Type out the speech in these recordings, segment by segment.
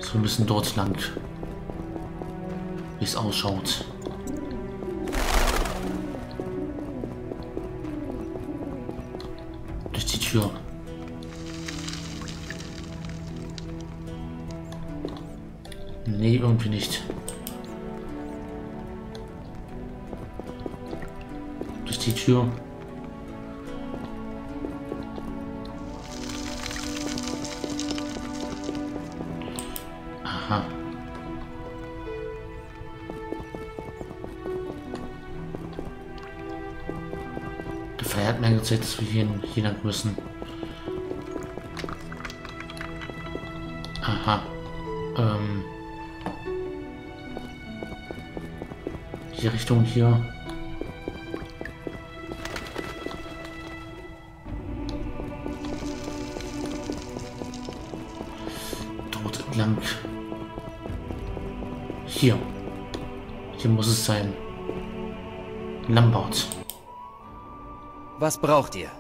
So, wir müssen dort lang. Wie es ausschaut. Durch die Tür. Nee, irgendwie nicht. Durch die Tür. Aha. Die Feier hat mir angezeigt, dass wir hier lang müssen. Aha. Die Richtung hier. Dort entlang. Hier. Hier muss es sein. Lambert. Was braucht ihr?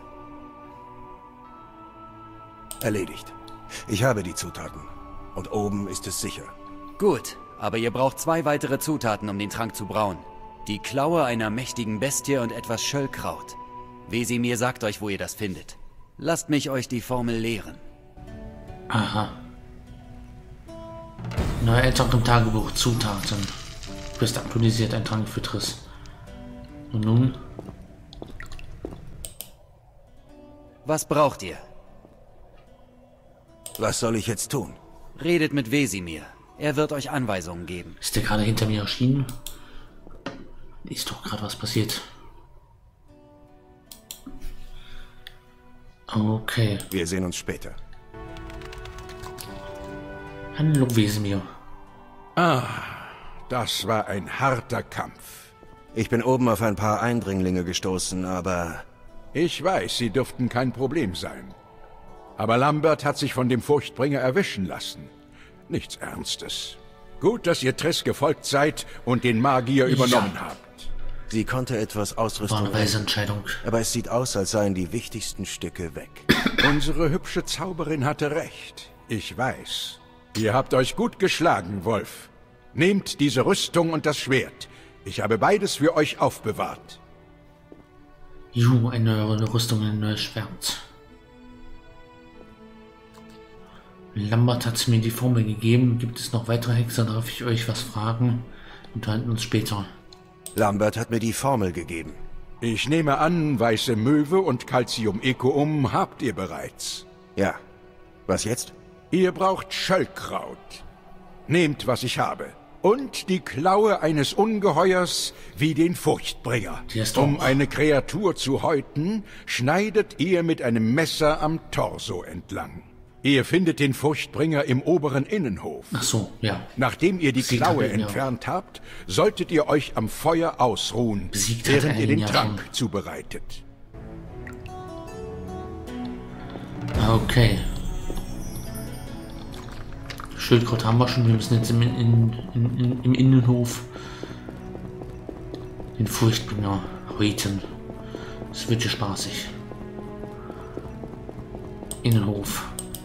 Erledigt. Ich habe die Zutaten. Und oben ist es sicher. Gut, aber ihr braucht 2 weitere Zutaten, um den Trank zu brauen. Die Klaue einer mächtigen Bestie und etwas Schöllkraut. Wesemir sagt euch, wo ihr das findet. Lasst mich euch die Formel lehren. Aha. Neuer Eintrag im Tagebuch. Zutaten. Bist aktualisiert. Ein Trank für Triss. Und nun? Was braucht ihr? Was soll ich jetzt tun? Redet mit Wesemir. Er wird euch Anweisungen geben. Ist der gerade hinter mir erschienen? Ist doch gerade was passiert. Okay. Wir sehen uns später. Hallo Wesemir. Ah, das war ein harter Kampf. Ich bin oben auf ein paar Eindringlinge gestoßen, aber... Ich weiß, sie dürften kein Problem sein. Aber Lambert hat sich von dem Furchtbringer erwischen lassen. Nichts Ernstes. Gut, dass ihr Triss gefolgt seid und den Magier übernommen habt. Sie konnte etwas War Ausrüstung... eine weise Entscheidung. Aber es sieht aus, als seien die wichtigsten Stücke weg. Unsere hübsche Zauberin hatte recht. Ich weiß. Ihr habt euch gut geschlagen, Wolf. Nehmt diese Rüstung und das Schwert. Ich habe beides für euch aufbewahrt. Juhu, eine neue Rüstung, ein neues Schwert. Lambert hat mir die Formel gegeben. Gibt es noch weitere Hexer? Darf ich euch was fragen? Unterhalten uns später. Lambert hat mir die Formel gegeben. Ich nehme an, weiße Möwe und Calcium-Ecoum habt ihr bereits. Ja. Was jetzt? Ihr braucht Schöllkraut. Nehmt, was ich habe. Und die Klaue eines Ungeheuers wie den Furchtbringer. Um eine Kreatur zu häuten, schneidet ihr mit einem Messer am Torso entlang. Ihr findet den Furchtbringer im oberen Innenhof. Ach so, ja. Nachdem ihr die Klaue entfernt habt, solltet ihr euch am Feuer ausruhen, während ihr den Trank zubereitet. Okay. Schildkraut haben wir schon. Wir müssen jetzt im Innenhof den Furchtbringer häuten. Das wird ja spaßig. Innenhof.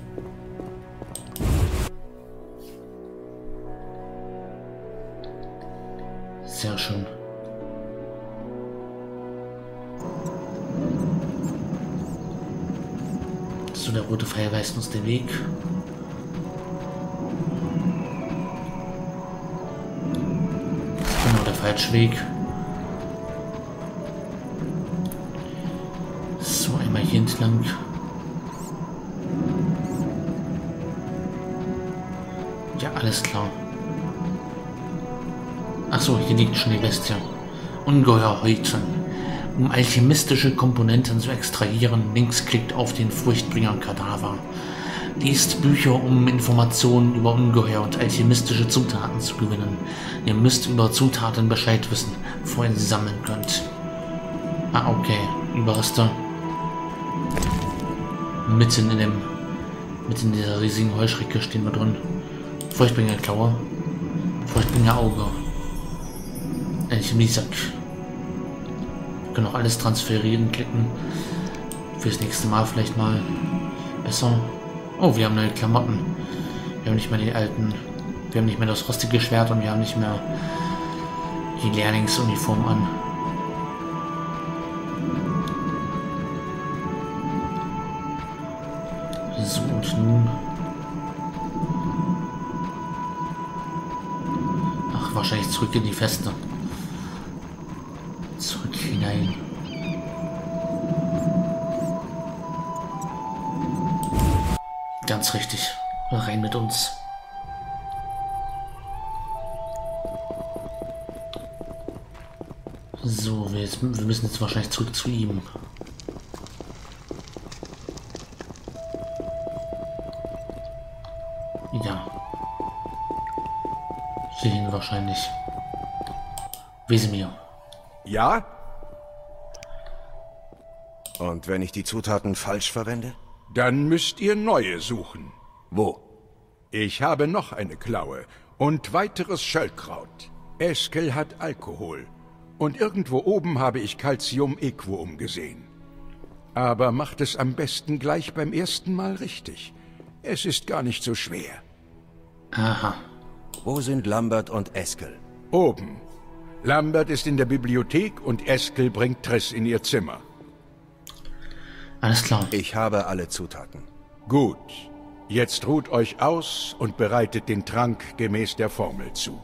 Sehr schön. So, der rote Pfeil weist uns den Weg. Das ist genau der falsche Weg. So, einmal hier entlang. Ja, alles klar. Achso, hier liegt schon die Bestie. Ungeheuer häuten. Um alchemistische Komponenten zu extrahieren, linksklickt auf den Furchtbringer-Kadaver. Liest Bücher, um Informationen über Ungeheuer und alchemistische Zutaten zu gewinnen. Ihr müsst über Zutaten Bescheid wissen, bevor ihr sie sammeln könnt. Ah, okay. Überreste. Mitten in dieser riesigen Heuschrecke stehen wir drin. Furchtbringer-Klaue. Furchtbringer-Auge. Alchemiesack. Wir können auch alles transferieren, klicken. Fürs nächste Mal vielleicht mal besser. Oh, wir haben neue Klamotten. Wir haben nicht mehr die alten Wir haben nicht mehr das rostige Schwert und wir haben nicht mehr die Lehrlingsuniform an. So, und nun... Ach, wahrscheinlich zurück in die Feste. Zurück hinein. Ganz richtig. Rein mit uns. So, wir müssen jetzt wahrscheinlich zurück zu ihm. Ja. Hierhin wahrscheinlich. Wesemir. Ja? Und wenn ich die Zutaten falsch verwende? Dann müsst ihr neue suchen. Wo? Ich habe noch eine Klaue und weiteres Schöllkraut. Eskel hat Alkohol. Und irgendwo oben habe ich Calcium-Equum gesehen. Aber macht es am besten gleich beim ersten Mal richtig. Es ist gar nicht so schwer. Aha. Wo sind Lambert und Eskel? Oben. Lambert ist in der Bibliothek und Eskel bringt Triss in ihr Zimmer. Alles klar. Ich habe alle Zutaten. Gut. Jetzt ruht euch aus und bereitet den Trank gemäß der Formel zu.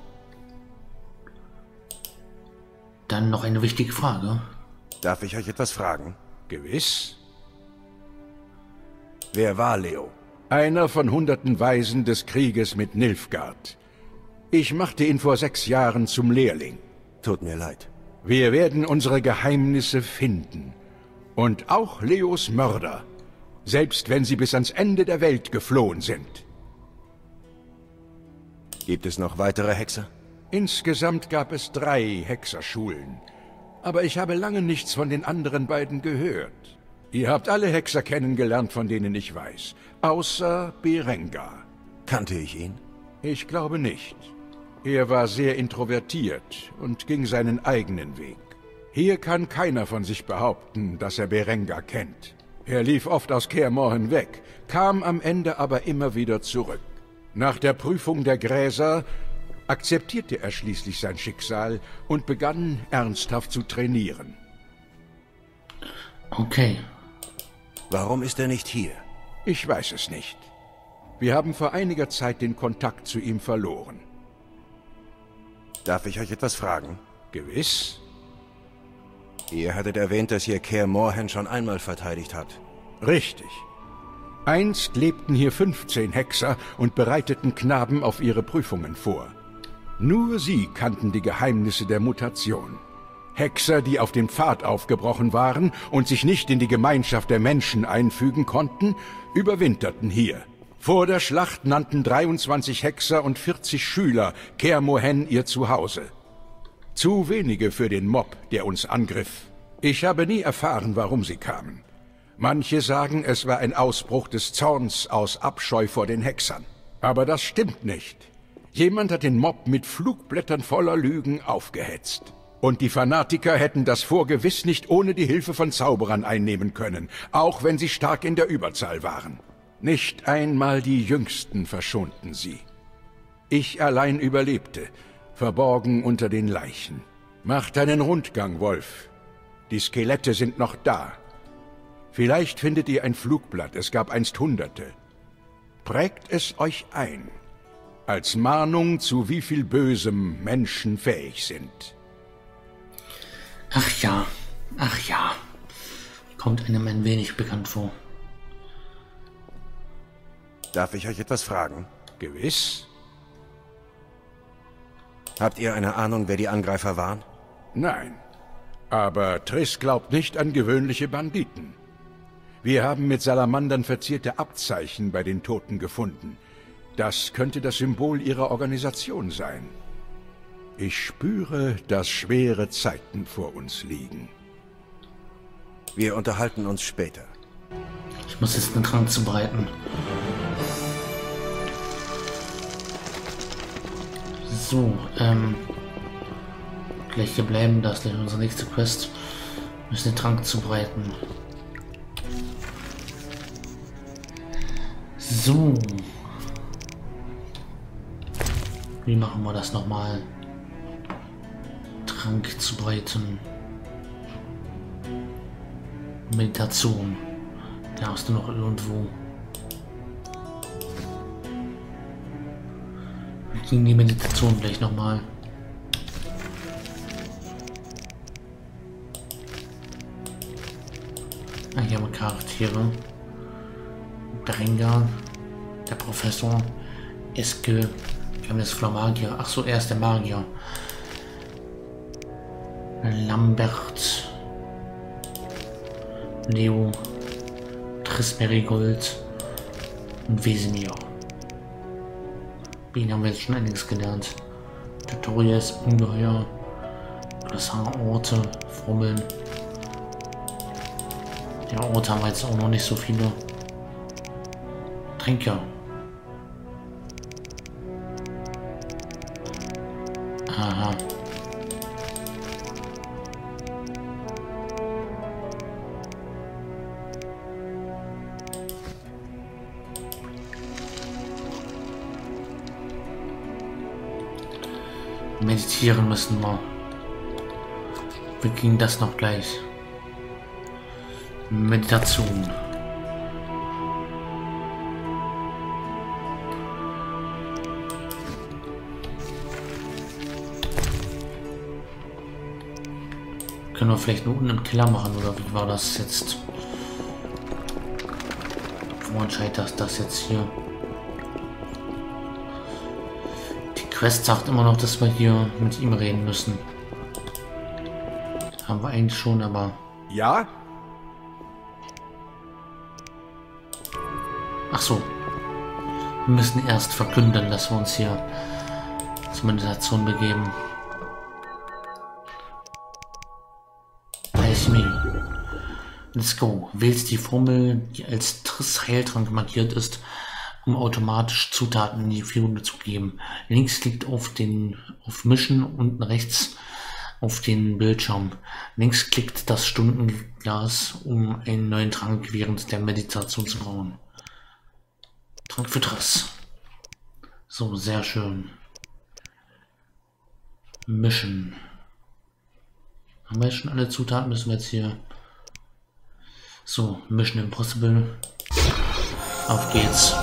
Dann noch eine wichtige Frage. Darf ich euch etwas fragen? Gewiss. Wer war Leo? Einer von hunderten Weisen des Krieges mit Nilfgaard. Ich machte ihn vor 6 Jahren zum Lehrling. Tut mir leid. Wir werden unsere Geheimnisse finden. Und auch Leos Mörder. Selbst wenn sie bis ans Ende der Welt geflohen sind. Gibt es noch weitere Hexer? Insgesamt gab es 3 Hexerschulen. Aber ich habe lange nichts von den anderen beiden gehört. Ihr habt alle Hexer kennengelernt, von denen ich weiß. Außer Berengar. Kannte ich ihn? Ich glaube nicht. Er war sehr introvertiert und ging seinen eigenen Weg. Hier kann keiner von sich behaupten, dass er Berengar kennt. Er lief oft aus Kaer Morhen weg, kam am Ende aber immer wieder zurück. Nach der Prüfung der Gräser akzeptierte er schließlich sein Schicksal und begann ernsthaft zu trainieren. Okay. Warum ist er nicht hier? Ich weiß es nicht. Wir haben vor einiger Zeit den Kontakt zu ihm verloren. Darf ich euch etwas fragen? Gewiss. Ihr hattet erwähnt, dass ihr Kaer Morhen schon einmal verteidigt habt. Richtig. Einst lebten hier 15 Hexer und bereiteten Knaben auf ihre Prüfungen vor. Nur sie kannten die Geheimnisse der Mutation. Hexer, die auf dem Pfad aufgebrochen waren und sich nicht in die Gemeinschaft der Menschen einfügen konnten, überwinterten hier. Vor der Schlacht nannten 23 Hexer und 40 Schüler Kaer Morhen ihr Zuhause. Zu wenige für den Mob, der uns angriff. Ich habe nie erfahren, warum sie kamen. Manche sagen, es war ein Ausbruch des Zorns aus Abscheu vor den Hexern. Aber das stimmt nicht. Jemand hat den Mob mit Flugblättern voller Lügen aufgehetzt. Und die Fanatiker hätten das Fort gewiss nicht ohne die Hilfe von Zauberern einnehmen können, auch wenn sie stark in der Überzahl waren. Nicht einmal die Jüngsten verschonten sie. Ich allein überlebte, verborgen unter den Leichen. Macht einen Rundgang, Wolf. Die Skelette sind noch da. Vielleicht findet ihr ein Flugblatt, es gab einst Hunderte. Prägt es euch ein, als Mahnung, zu wie viel Bösem Menschen fähig sind. Ach ja, ach ja. Kommt einem ein wenig bekannt vor. Darf ich euch etwas fragen? Gewiss. Habt ihr eine Ahnung, wer die Angreifer waren? Nein, aber Triss glaubt nicht an gewöhnliche Banditen. Wir haben mit Salamandern verzierte Abzeichen bei den Toten gefunden. Das könnte das Symbol ihrer Organisation sein. Ich spüre, dass schwere Zeiten vor uns liegen. Wir unterhalten uns später. Ich muss jetzt einen Trank zubereiten. So, gleich hier bleiben, das ist gleich unsere nächste Quest. Wir müssen den Trank zubereiten. So. Wie machen wir das nochmal? Trank zubereiten. Meditation. Da hast du noch irgendwo. Wir kriegen die Meditation gleich nochmal. Ah, hier haben wir Charaktere. Berengar, der Professor, Eske, Geheimnisvoller Magier. Ach so, er ist der Magier. Lambert, Leo, Triss Merigold und Wesemir. Wen haben wir jetzt schon einiges gelernt? Tutorials, Ungeheuer, Glossar, Orte, Formeln. Ja, Orte haben wir jetzt auch noch nicht so viele. Tränke. Aha. Meditieren müssen wir. Wir kriegen das noch gleich. Meditation. Können wir vielleicht nur unten im Keller machen, oder wie war das jetzt? Wo entscheidet das jetzt hier? Die Quest sagt immer noch, dass wir hier mit ihm reden müssen. Haben wir eigentlich schon, aber... Ja? Ach so. Wir müssen erst verkünden, dass wir uns hier zur Meditation begeben. Let's go. Wählst die Formel, die als Triss-Heiltrank markiert ist, um automatisch Zutaten in die Fiole zu geben. Links klickt auf Mischen, unten rechts auf den Bildschirm. Links klickt das Stundenglas, um einen neuen Trank während der Meditation zu brauen. Trank für Triss. So, sehr schön. Mischen. Haben wir jetzt schon alle Zutaten? Müssen wir jetzt hier... So, Mission Impossible. Auf geht's.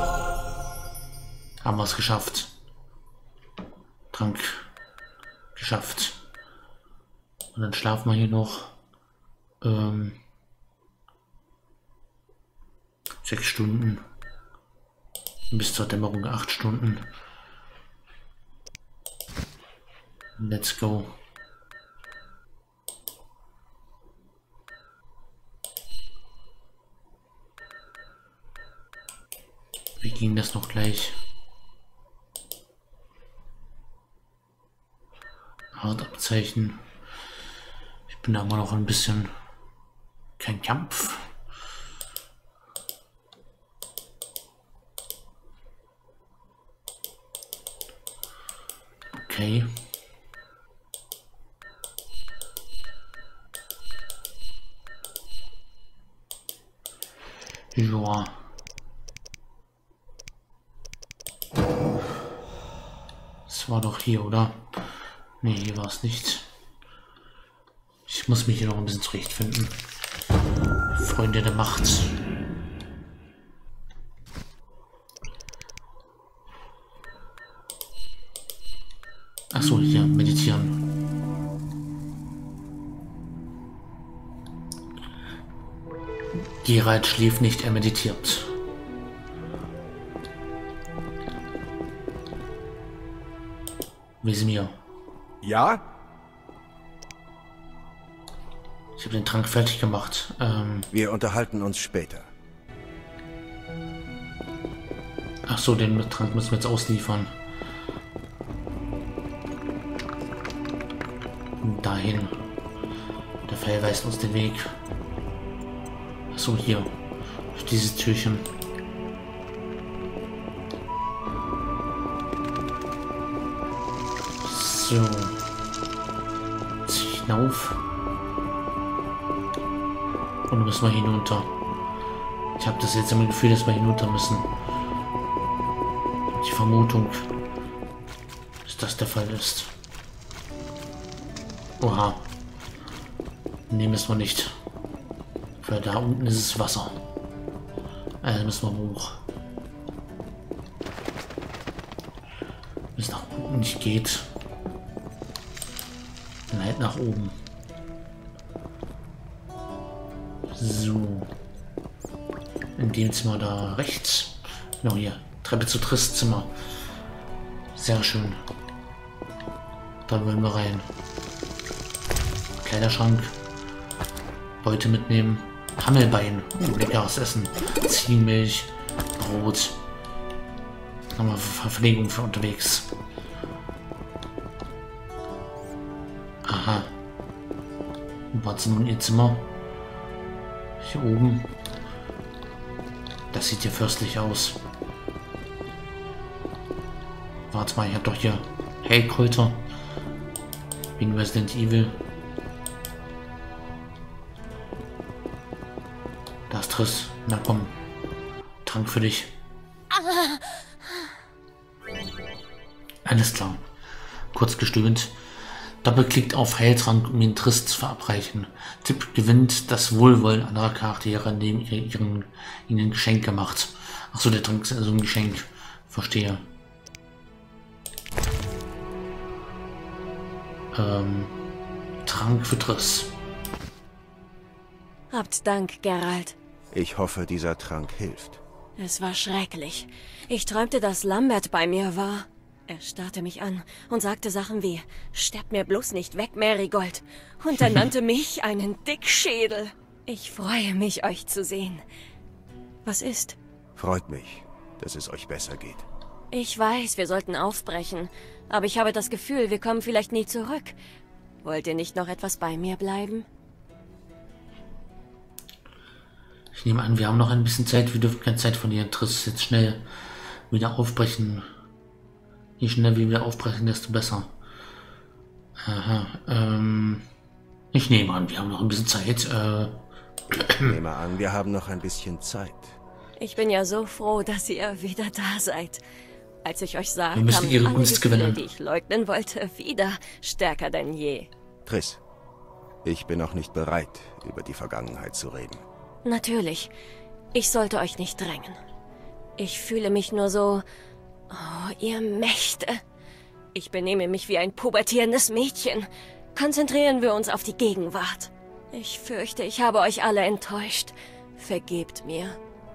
Haben wir es geschafft. Trank geschafft. Und dann schlafen wir hier noch 6 Stunden. Bis zur Dämmerung 8 Stunden. Let's go. Wie ging das noch gleich? Hartabzeichen. Ich bin da immer noch ein bisschen... Kein Kampf. Okay. Joa. Das war doch hier, oder? Nee, hier war es nicht. Ich muss mich hier noch ein bisschen zurechtfinden. Freunde der Macht. Achso, hier, meditieren. Geralt schläft nicht, er meditiert. Wesemir. Ja? Ich habe den Trank fertig gemacht. Wir unterhalten uns später. Ach so, den Trank müssen wir jetzt ausliefern. Dahin. Der Pfeil weist uns den Weg. Ach so, hier. Durch dieses Türchen. So. Zieh ich hinauf. Und dann müssen wir hinunter. Ich habe das jetzt immer Gefühl, dass wir hinunter müssen. Die Vermutung. das der Fall ist. Oha. Nee, müssen wir nicht. Weil da unten ist es Wasser. Also müssen wir hoch. Wenn es nach unten nicht geht, dann halt nach oben. So. In dem Zimmer da rechts. Genau hier. Treppe zu Triss Zimmer. Sehr schön. Da wollen wir rein. Kleiderschrank. Beute mitnehmen. Hammelbein. Leckeres Essen. Ziegenmilch. Brot. Nochmal Verpflegung für unterwegs. Aha. Wo hat sie nun ihr Zimmer? Hier oben. Das sieht ja fürstlich aus. Warte mal, ich hab doch hier Heilkräuter. Wegen Resident Evil. Da ist Triss. Na komm. Trank für dich. Alles klar. Kurz gestöhnt. Doppelklickt auf Heiltrank, um den Triss zu verabreichen. Tipp gewinnt das Wohlwollen anderer Charaktere, indem ihr ihnen Geschenke macht. Achso, der Trank ist also ein Geschenk. Verstehe. Trank für Triss. Habt Dank, Geralt. Ich hoffe, dieser Trank hilft. Es war schrecklich. Ich träumte, dass Lambert bei mir war. Er starrte mich an und sagte Sachen wie, sterb mir bloß nicht weg, Marigold. Und er nannte mich einen Dickschädel. Ich freue mich, euch zu sehen. Was ist? Freut mich, dass es euch besser geht. Ich weiß, wir sollten aufbrechen. Aber ich habe das Gefühl, wir kommen vielleicht nie zurück. Wollt ihr nicht noch etwas bei mir bleiben? Ich nehme an, wir haben noch ein bisschen Zeit. Wir dürfen keine Zeit verlieren. Triss jetzt schnell wieder aufbrechen. Je schneller wir wieder aufbrechen, desto besser. Aha, ich nehme an, wir haben noch ein bisschen Zeit. Ich nehme an, wir haben noch ein bisschen Zeit. Ich bin ja so froh, dass ihr wieder da seid. Als ich euch sah, wir müssen kamen ihre alle Gunst Gefühle, gewinnen. die ich leugnen wollte, wieder stärker denn je. Triss, ich bin noch nicht bereit, über die Vergangenheit zu reden. Natürlich. Ich sollte euch nicht drängen. Ich fühle mich nur so... Oh, ihr Mächte. Ich benehme mich wie ein pubertierendes Mädchen. Konzentrieren wir uns auf die Gegenwart. Ich fürchte, ich habe euch alle enttäuscht. Vergebt mir.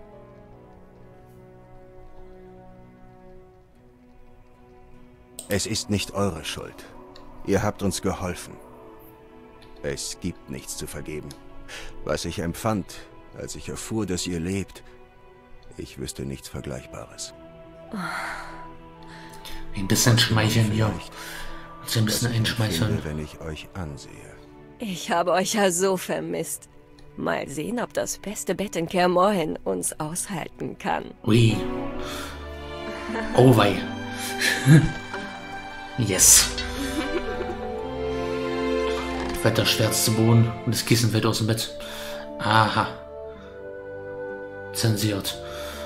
Es ist nicht eure Schuld. Ihr habt uns geholfen. Es gibt nichts zu vergeben. Was ich empfand, als ich erfuhr, dass ihr lebt, ich wüsste nichts Vergleichbares. Ein bisschen schmeicheln wir. Uns ein bisschen einschmeicheln. Wenn ich euch ansehe. Ich habe euch ja so vermisst. Mal sehen, ob das beste Bett in Kaer Morhen uns aushalten kann. Ui. Oh wei. Yes. Fällt das Schwert zu Boden und das Kissen fällt aus dem Bett. Aha. Zensiert.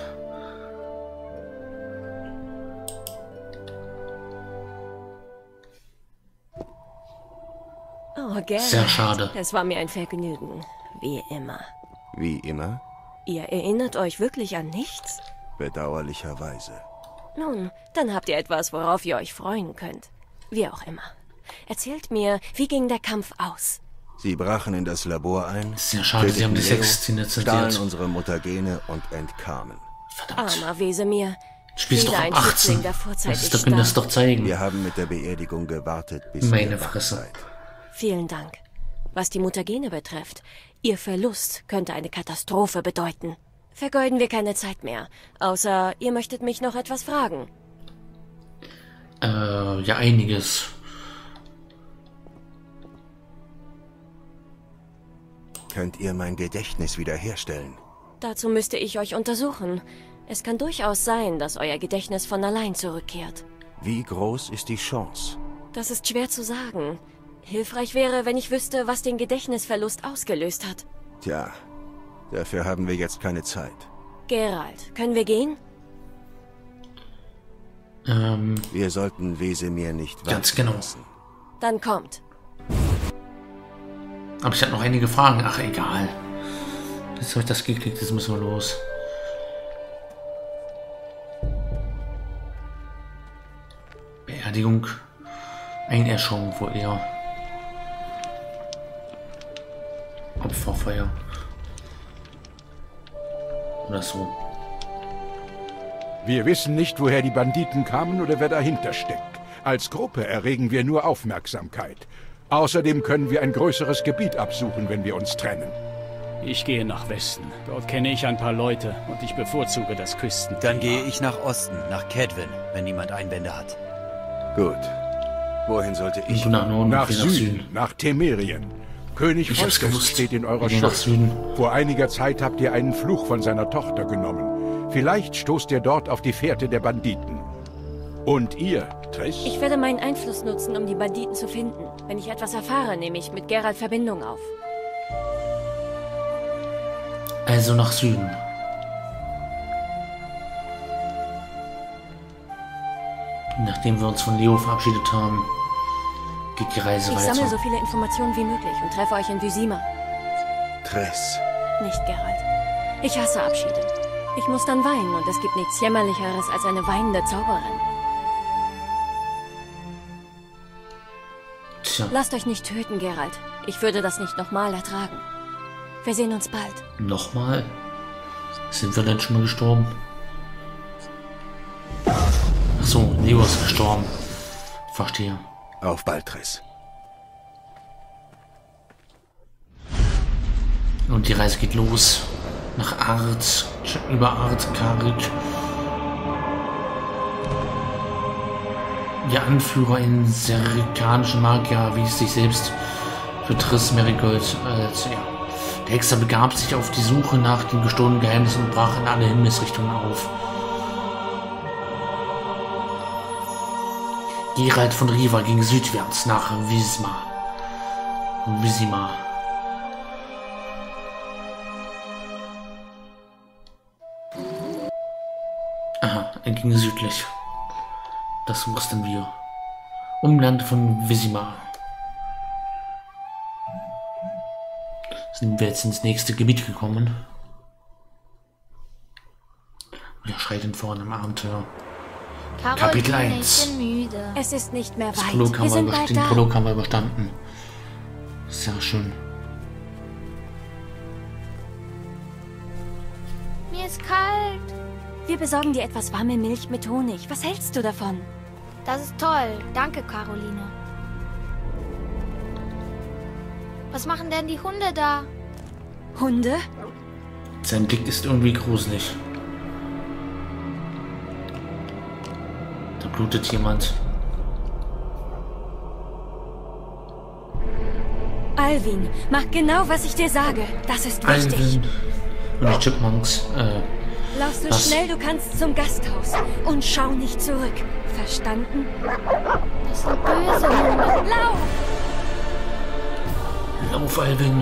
Oh, gerne. Sehr schade. Es war mir ein Vergnügen. Wie immer. Wie immer? Ihr erinnert euch wirklich an nichts? Bedauerlicherweise. Nun, dann habt ihr etwas, worauf ihr euch freuen könnt. Wie auch immer. Erzählt mir, wie ging der Kampf aus? Sie brachen in das Labor ein. Sehr schade, sie haben die Sexszene stahlen zensiert. unsere Mutagene und entkamen. Verdammt. Armer Wesemir. Du spielst doch Wieder ab ein 18. Schützling, der vorzeitig Das können das doch zeigen. Wir haben mit der Beerdigung gewartet, bis Meine ihr wach Fresse. seid. Vielen Dank. Was die Mutagene betrifft, ihr Verlust könnte eine Katastrophe bedeuten. Vergeuden wir keine Zeit mehr. Außer, ihr möchtet mich noch etwas fragen. Ja, einiges. Könnt ihr mein Gedächtnis wiederherstellen? Dazu müsste ich euch untersuchen. Es kann durchaus sein, dass euer Gedächtnis von allein zurückkehrt. Wie groß ist die Chance? Das ist schwer zu sagen. Hilfreich wäre, wenn ich wüsste, was den Gedächtnisverlust ausgelöst hat. Tja, dafür haben wir jetzt keine Zeit. Geralt, können wir gehen? Wir sollten Wesemir nicht ganz genau lassen. Dann kommt. Aber ich hatte noch einige Fragen. Ach, egal. Jetzt habe ich das geklickt, jetzt müssen wir los. Beerdigung. Einäscherung wohl eher. Opferfeuer. Oder so. Wir wissen nicht, woher die Banditen kamen oder wer dahinter steckt. Als Gruppe erregen wir nur Aufmerksamkeit. Außerdem können wir ein größeres Gebiet absuchen, wenn wir uns trennen. Ich gehe nach Westen. Dort kenne ich ein paar Leute und ich bevorzuge das Küstenklima. Dann gehe ich nach Osten, nach Kedwen, wenn niemand Einwände hat. Gut. Wohin sollte ich? Nach Norden, nach Süden, nach Temerien. König Volkes steht in eurer Schuld. Vor einiger Zeit habt ihr einen Fluch von seiner Tochter genommen. Vielleicht stoßt ihr dort auf die Fährte der Banditen. Und ihr, Triss? Ich werde meinen Einfluss nutzen, um die Banditen zu finden. Wenn ich etwas erfahre, nehme ich mit Geralt Verbindung auf. Also nach Süden. Nachdem wir uns von Leo verabschiedet haben, geht die Reise weiter. Ich sammle so viele Informationen wie möglich und treffe euch in Vizima. Triss. Nicht Geralt. Ich hasse Abschiede. Ich muss dann weinen und es gibt nichts Jämmerlicheres als eine weinende Zauberin. Tja. Lasst euch nicht töten, Geralt. Ich würde das nicht nochmal ertragen. Wir sehen uns bald. Nochmal? Sind wir denn schon mal gestorben? Ach so, Leo ist gestorben. Verstehe. Auf bald, Triss. Und die Reise geht los. Nach Arz, über Arz, Karik. Der Anführer, ein serikanischer Magier, wie es sich selbst für Triss Merigold als Der Hexer begab sich auf die Suche nach dem gestohlenen Geheimnis und brach in alle Himmelsrichtungen auf. Geralt von Riva ging südwärts nach Vizima. Aha, er ging südlich. Das wussten wir. Umland von Vizima. Sind wir jetzt ins nächste Gebiet gekommen. Wir schreiten voran im Abenteuer. Kapitel 1. Ich bin müde. Es ist nicht mehr Den weit. Wir sind bald da. Prolog haben wir überstanden. Sehr schön. Mir ist kalt. Wir besorgen dir etwas warme Milch mit Honig. Was hältst du davon? Das ist toll. Danke, Caroline. Was machen denn die Hunde da? Hunde? Sein Blick ist irgendwie gruselig. Da blutet jemand. Alvin, mach genau, was ich dir sage. Das ist wichtig. Alvin und die Chipmunks. Lauf so was? schnell du kannst zum Gasthaus. Und schau nicht zurück. Verstanden? Das sind böse Hunde. Lauf! Lauf, Alvin.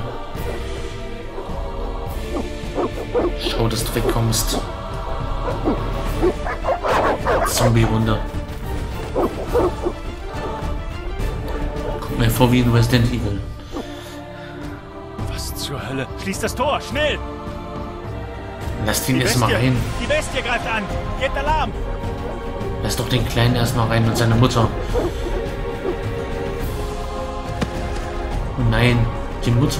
Schau, dass du wegkommst. Zombie-Hunde. Kommt mir vor wie in Resident Evil. Was zur Hölle? Schließt das Tor, schnell! Lass ihn erstmal rein. Die Bestie greift an! Gebt Alarm! Lass doch den Kleinen erstmal rein und seine Mutter. Oh nein, die Mutter.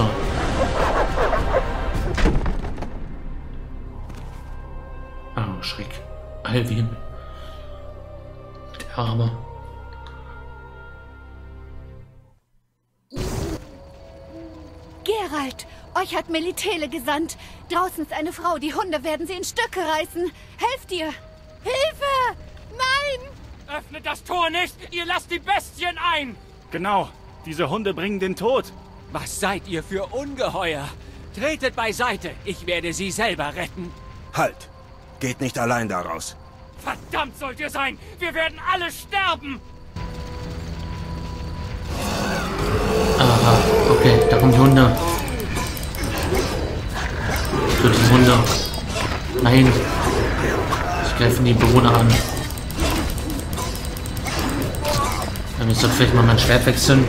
Oh, Schreck. Alvin. Der Arme. Geralt, euch hat Melitele gesandt. Draußen ist eine Frau, die Hunde werden sie in Stücke reißen. Helft ihr! Hilfe! Nein! Öffnet das Tor nicht! Ihr lasst die Bestien ein! Genau, diese Hunde bringen den Tod. Was seid ihr für Ungeheuer? Tretet beiseite, ich werde sie selber retten. Halt! Geht nicht allein daraus. Verdammt sollt ihr sein! Wir werden alle sterben! Aha, okay, da kommen die Hunde. Für die Hunde. Nein. Sie greifen die Bewohner an. Ich sollte vielleicht mal mein Schwert wechseln.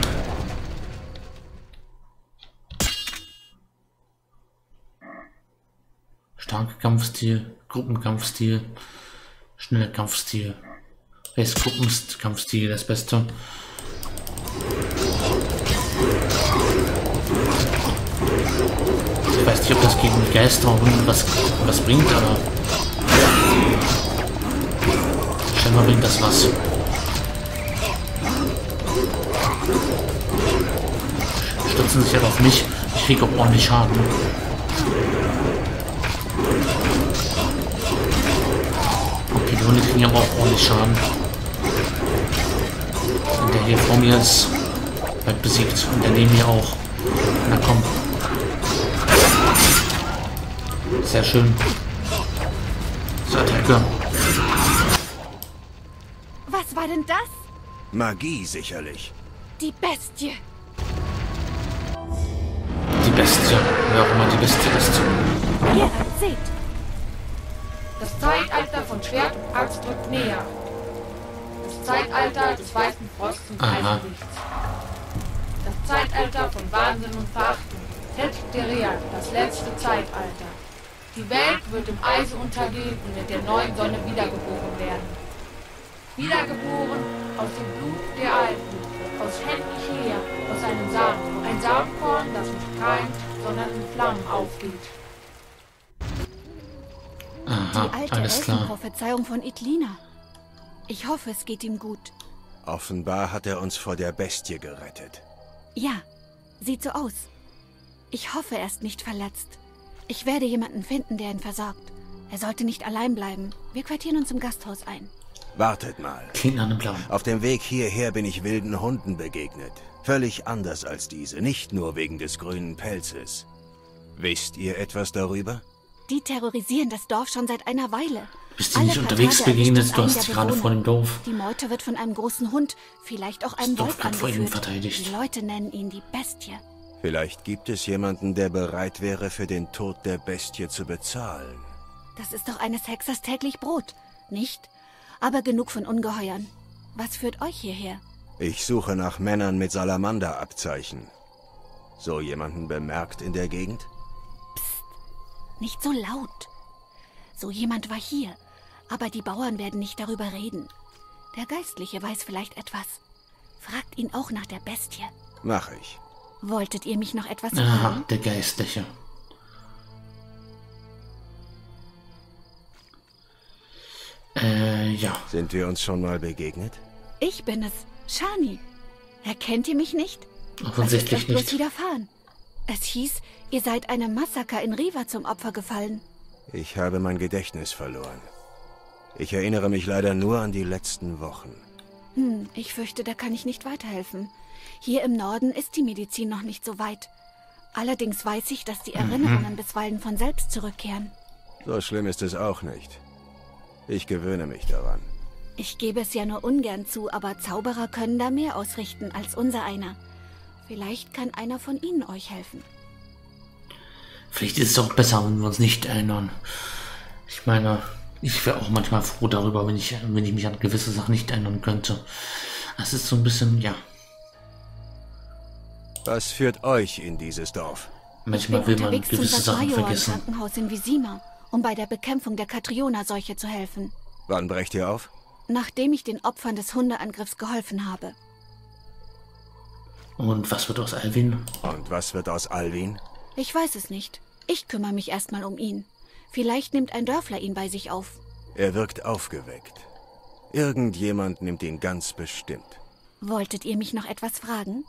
Starke Kampfstil, Gruppenkampfstil, schneller Kampfstil. Welches Gruppenkampfstil das Beste? Ich weiß nicht, ob das gegen die Geister was bringt, aber scheinbar bringt das was. Stützen sich halt auf mich. Ich kriege auch ordentlich Schaden. Okay, die Hunde kriegen aber auch ordentlich Schaden. Und der hier vor mir ist halt besiegt. Und der neben mir auch. Na komm. Sehr schön. So, Attacke. Was war denn das? Magie sicherlich. Die Bestie. Die Bestie. Wer auch immer die Bestie ist. Geralt, seht. Das Zeitalter von Schwert und Axt rückt näher. Das Zeitalter des weißen Frosts und Eislichts. Das Zeitalter von Wahnsinn und Verachtung. Teterian, das letzte Zeitalter. Die Welt wird im Eise untergehen und mit der neuen Sonne wiedergeboren werden. Wiedergeboren aus dem Blut der Alten, aus Händen Heer, aus einem Samen. Ein Samenkorn, das nicht keimt, sondern in Flammen aufgeht. Aha, die alte alles klar. Elfenprophezeiung von Itlina. Ich hoffe, es geht ihm gut. Offenbar hat er uns vor der Bestie gerettet. Ja, sieht so aus. Ich hoffe, er ist nicht verletzt. Ich werde jemanden finden, der ihn versorgt. Er sollte nicht allein bleiben. Wir quartieren uns im Gasthaus ein. Wartet mal. Klingt nach einem Plan. Auf dem Weg hierher bin ich wilden Hunden begegnet. Völlig anders als diese, nicht nur wegen des grünen Pelzes. Wisst ihr etwas darüber? Die terrorisieren das Dorf schon seit einer Weile. Bist du nicht unterwegs begegnet? Du hast gerade vor dem Dorf. Die Meute wird von einem großen Hund, vielleicht auch einem Wolf angeführt. Die Leute nennen ihn die Bestie. Vielleicht gibt es jemanden, der bereit wäre, für den Tod der Bestie zu bezahlen. Das ist doch eines Hexers täglich Brot, nicht? Aber genug von Ungeheuern. Was führt euch hierher? Ich suche nach Männern mit Salamander-Abzeichen. So jemanden bemerkt in der Gegend? Psst, nicht so laut. So jemand war hier, aber die Bauern werden nicht darüber reden. Der Geistliche weiß vielleicht etwas. Fragt ihn auch nach der Bestie. Mach ich. Wolltet ihr mich noch etwas fragen? Aha, der Geistliche. Ja. Sind wir uns schon mal begegnet? Ich bin es, Shani. Erkennt ihr mich nicht? Offensichtlich nicht. Was ist euch bloß widerfahren? Es hieß, ihr seid einem Massaker in Riva zum Opfer gefallen. Ich habe mein Gedächtnis verloren. Ich erinnere mich leider nur an die letzten Wochen. Ich fürchte, da kann ich nicht weiterhelfen. Hier im Norden ist die Medizin noch nicht so weit. Allerdings weiß ich, dass die Erinnerungen bisweilen von selbst zurückkehren. So schlimm ist es auch nicht. Ich gewöhne mich daran. Ich gebe es ja nur ungern zu, aber Zauberer können da mehr ausrichten als unser einer. Vielleicht kann einer von ihnen euch helfen. Vielleicht ist es auch besser, wenn wir uns nicht erinnern. Ich meine, ich wäre auch manchmal froh darüber, wenn ich mich an gewisse Sachen nicht erinnern könnte. Das ist so ein bisschen, ja. Was führt euch in dieses Dorf? Manchmal will man gewisse Sachen vergessen. Ich bin Krankenhaus in Visima, um bei der Bekämpfung der Catriona-Seuche zu helfen. Wann brecht ihr auf? Nachdem ich den Opfern des Hundeangriffs geholfen habe. Und was wird aus Alvin? Und was wird aus Alvin? Ich weiß es nicht. Ich kümmere mich erstmal um ihn. Vielleicht nimmt ein Dörfler ihn bei sich auf. Er wirkt aufgeweckt. Irgendjemand nimmt ihn ganz bestimmt. Wolltet ihr mich noch etwas fragen?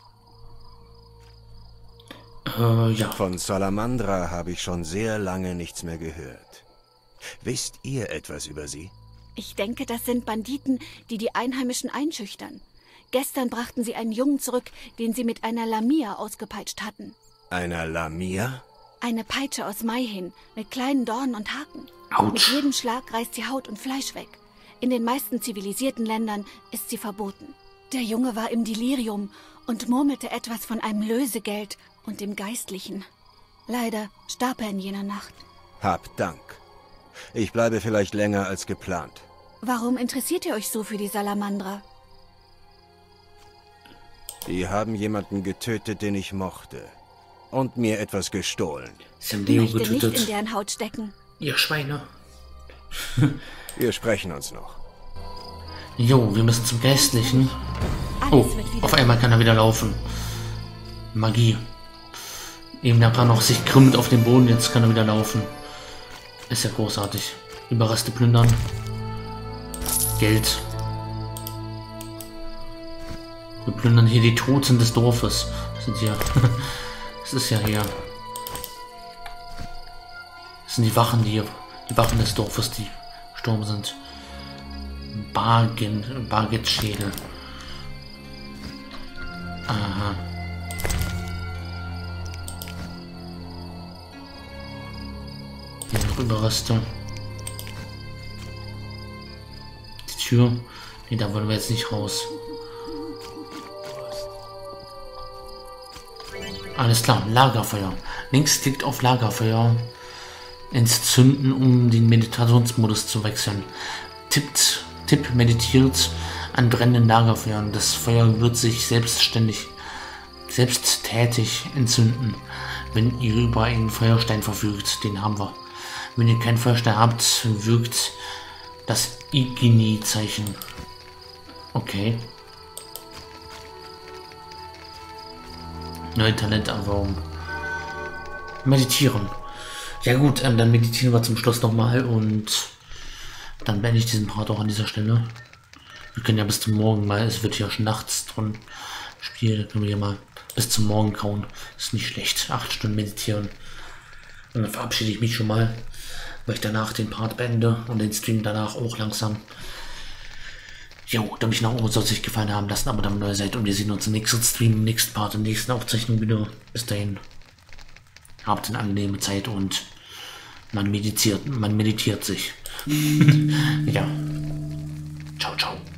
Ja. Von Salamandra habe ich schon sehr lange nichts mehr gehört. Wisst ihr etwas über sie? Ich denke, das sind Banditen, die die Einheimischen einschüchtern. Gestern brachten sie einen Jungen zurück, den sie mit einer Lamia ausgepeitscht hatten. Einer Lamia? Eine Peitsche aus Maihin, mit kleinen Dornen und Haken. Autsch. Mit jedem Schlag reißt sie Haut und Fleisch weg. In den meisten zivilisierten Ländern ist sie verboten. Der Junge war im Delirium und murmelte etwas von einem Lösegeld und dem Geistlichen. Leider starb er in jener Nacht. Hab Dank. Ich bleibe vielleicht länger als geplant. Warum interessiert ihr euch so für die Salamandra? Die haben jemanden getötet, den ich mochte. Und mir etwas gestohlen. Ich möchte nicht in deren Haut stecken. Ihr Schweine. Wir sprechen uns noch. Jo, wir müssen zum Geistlichen. Oh, auf einmal kann er wieder laufen. Magie. Eben da noch sich krümmt auf dem Boden, jetzt kann er wieder laufen. Ist ja großartig. Überreste plündern. Geld. Wir plündern hier die Toten des Dorfes. Das sind hier. Das ist ja hier. Das sind die Wachen, die Wachen des Dorfes, die gestorben sind. Bargettschädel. Aha. Hier noch Überreste. Die Tür. Nee, da wollen wir jetzt nicht raus. Alles klar, Lagerfeuer. Links klickt auf Lagerfeuer. Ins Zünden, um den Meditationsmodus zu wechseln. Tipp meditiert an brennenden Lagerfeuern. Das Feuer wird sich selbsttätig entzünden, wenn ihr über einen Feuerstein verfügt. Den haben wir. Wenn ihr keinen Feuerstein habt, wirkt das Igni-Zeichen. Okay. Neue Talenterweiterung. Meditieren. Ja gut, dann meditieren wir zum Schluss nochmal und dann beende ich diesen Part auch an dieser Stelle. Wir können ja bis zum Morgen mal, es wird ja schon nachts drin spielen, können wir ja mal bis zum Morgen kauen. Ist nicht schlecht, 8 Stunden meditieren. Und dann verabschiede ich mich schon mal, weil ich danach den Part beende und den Stream danach auch langsam. Jo, da mich nach oben soll es euch gefallen haben, lasst ein Abo da, wenn ihr neu seid und wir sehen uns im nächsten Stream, im nächsten Part, in der nächsten Aufzeichnung wieder. Bis dahin, habt eine angenehme Zeit und man meditiert sich. Ja. Ciao, ciao.